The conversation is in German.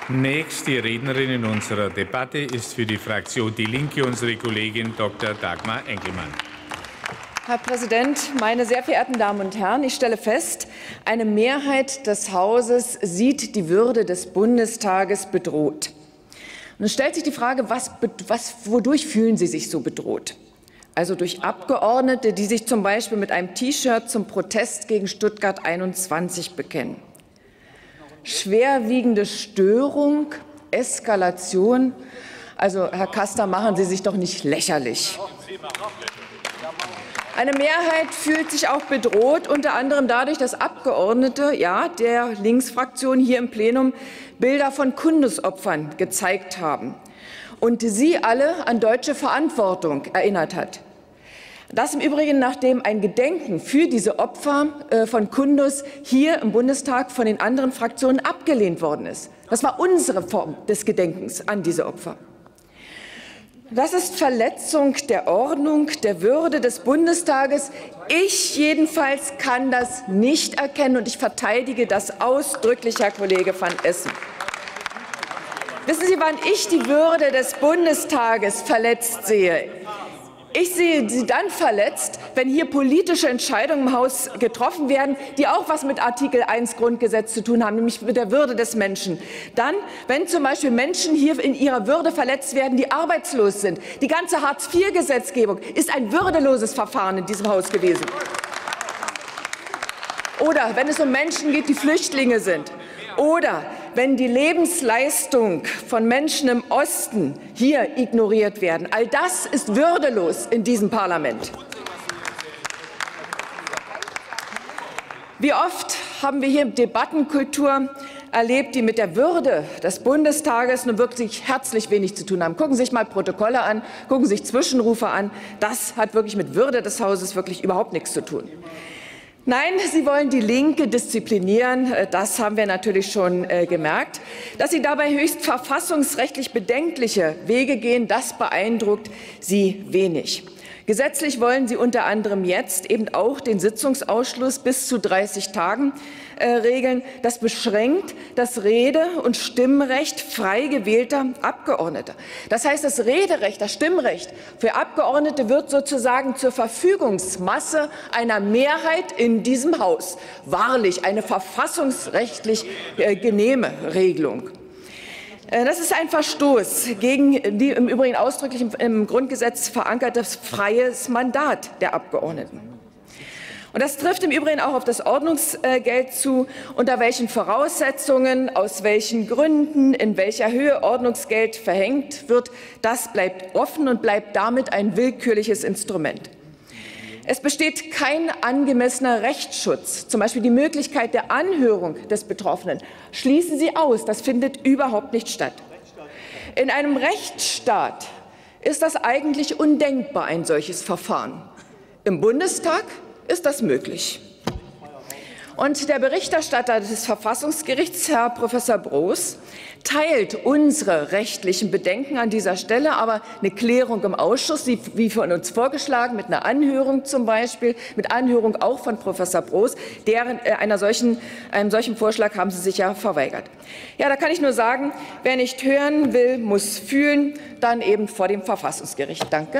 Nächste Rednerin in unserer Debatte ist für die Fraktion Die Linke unsere Kollegin Dr. Dagmar Engelmann. Herr Präsident, meine sehr verehrten Damen und Herren! Ich stelle fest, eine Mehrheit des Hauses sieht die Würde des Bundestages bedroht. Und es stellt sich die Frage, wodurch fühlen Sie sich so bedroht? Also durch Abgeordnete, die sich zum Beispiel mit einem T-Shirt zum Protest gegen Stuttgart 21 bekennen. Schwerwiegende Störung, Eskalation. Also, Herr Caster, machen Sie sich doch nicht lächerlich. Eine Mehrheit fühlt sich auch bedroht, unter anderem dadurch, dass Abgeordnete der Linksfraktion hier im Plenum Bilder von Kundus-Opfern gezeigt haben und sie alle an deutsche Verantwortung erinnert hat. Das im Übrigen, nachdem ein Gedenken für diese Opfer von Kundus hier im Bundestag von den anderen Fraktionen abgelehnt worden ist. Das war unsere Form des Gedenkens an diese Opfer. Das ist Verletzung der Ordnung, der Würde des Bundestages. Ich jedenfalls kann das nicht erkennen, und ich verteidige das ausdrücklich, Herr Kollege van Essen. Wissen Sie, wann ich die Würde des Bundestages verletzt sehe? Ich sehe sie dann verletzt, wenn hier politische Entscheidungen im Haus getroffen werden, die auch etwas mit Artikel 1 Grundgesetz zu tun haben, nämlich mit der Würde des Menschen. Dann, wenn zum Beispiel Menschen hier in ihrer Würde verletzt werden, die arbeitslos sind. Die ganze Hartz-IV-Gesetzgebung ist ein würdeloses Verfahren in diesem Haus gewesen. Oder wenn es um Menschen geht, die Flüchtlinge sind. Oder wenn die Lebensleistung von Menschen im Osten hier ignoriert werden. All das ist würdelos in diesem Parlament. Wie oft haben wir hier Debattenkultur erlebt, die mit der Würde des Bundestages nun wirklich herzlich wenig zu tun haben. Gucken Sie sich mal Protokolle an, gucken Sie sich Zwischenrufe an. Das hat wirklich mit Würde des Hauses wirklich überhaupt nichts zu tun. Nein, Sie wollen die Linke disziplinieren. Das haben wir natürlich schon gemerkt. Dass Sie dabei höchst verfassungsrechtlich bedenkliche Wege gehen, das beeindruckt Sie wenig. Gesetzlich wollen Sie unter anderem jetzt eben auch den Sitzungsausschluss bis zu 30 Tagen regeln. Das beschränkt das Rede- und Stimmrecht frei gewählter Abgeordneter. Das heißt, das Rederecht, das Stimmrecht für Abgeordnete wird sozusagen zur Verfügungsmasse einer Mehrheit in diesem Haus. Wahrlich eine verfassungsrechtlich genehme Regelung. Das ist ein Verstoß gegen die im Übrigen ausdrücklich im Grundgesetz verankertes freies Mandat der Abgeordneten. Und das trifft im Übrigen auch auf das Ordnungsgeld zu. Unter welchen Voraussetzungen, aus welchen Gründen, in welcher Höhe Ordnungsgeld verhängt wird, das bleibt offen und bleibt damit ein willkürliches Instrument. Es besteht kein angemessener Rechtsschutz, zum Beispiel die Möglichkeit der Anhörung des Betroffenen. Schließen Sie aus, das findet überhaupt nicht statt. In einem Rechtsstaat ist das eigentlich undenkbar, ein solches Verfahren. Im Bundestag ist das möglich. Und der Berichterstatter des Verfassungsgerichts, Herr Professor Broos, teilt unsere rechtlichen Bedenken an dieser Stelle, aber eine Klärung im Ausschuss, wie von uns vorgeschlagen, mit einer Anhörung zum Beispiel, mit Anhörung auch von Professor Broos, einem solchen Vorschlag haben Sie sich ja verweigert. Ja, da kann ich nur sagen, wer nicht hören will, muss fühlen, dann eben vor dem Verfassungsgericht. Danke.